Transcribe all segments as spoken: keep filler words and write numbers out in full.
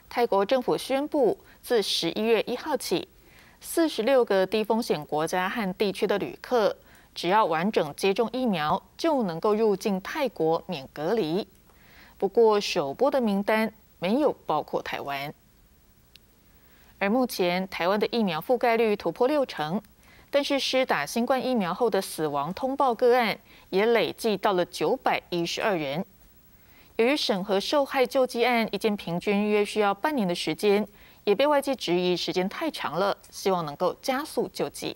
泰国政府宣布，自十一月一号起，四十六个低风险国家和地区的旅客，只要完整接种疫苗，就能够入境泰国免隔离。不过，首波的名单没有包括台湾。而目前，台湾的疫苗覆盖率突破六成，但是施打新冠疫苗后的死亡通报个案也累计到了九百一十二人。由于审核受害救济案一件平均约需要半年的时间，也被外界质疑时间太长了，希望能够加速救济。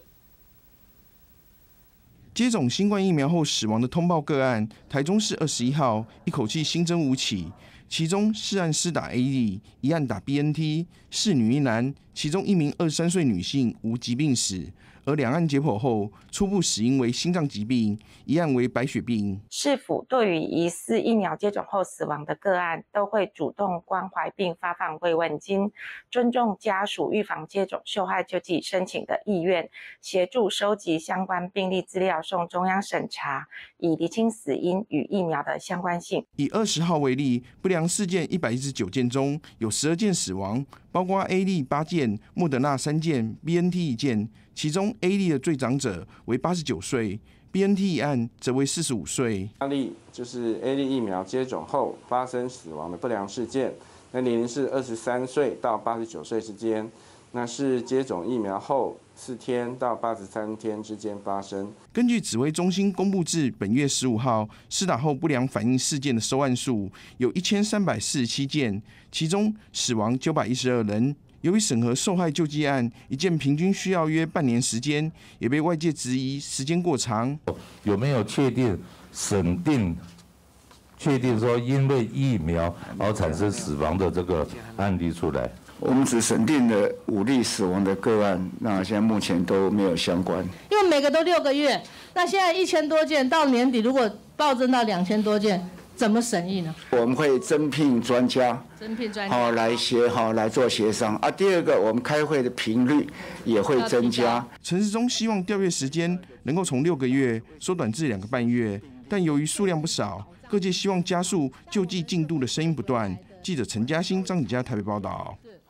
接种新冠疫苗后死亡的通报个案，台中市二十一号一口气新增五起，其中四案施打 A Z， 一案打 B N T， 四女一男，其中一名二十三岁女性无疾病史。而两案解剖后，初步死因为心脏疾病，一案为白血病。 市府对于疑似疫苗接种后死亡的个案，都会主动关怀并发放慰问金，尊重家属预防接种受害救济申请的意愿，协助收集相关病例资料送中央审查，以厘清死因与疫苗的相关性。 以二十号为例，不良事件一百一十九件中，有十二件死亡，包括 A 粒八件、莫德纳三件、B N T 一件。其中 A 粒的最长者为八十九岁 ，B N T 一案则为四十五岁。 案例就是 A 粒疫苗接种后发生死亡的不良事件，那年龄是二十三岁到八十九岁之间，那是接种疫苗后四天到八十三天之间发生。 根据指挥中心公布至本月十五号，施打后不良反应事件的收案数有一千三百四十七件，其中死亡九百一十二人。由于审核受害救济案一件平均需要约半年时间，也被外界质疑时间过长。 有没有确定审定、确定说因为疫苗而产生死亡的这个案例出来？ 我们只审定了五例死亡的个案，那现在目前都没有相关。 因为每个都六个月，那现在一千多件，到年底如果暴增到两千多件。怎么审议呢？ 我们会增聘专家， 增聘专家好来协好来做协商啊。第二个，我们开会的频率也会增加。 陈时中希望调阅时间能够从六个月缩短至两个半月，但由于数量不少，各界希望加速救济进度的声音不断。记者陈嘉欣、张子佳台北报道。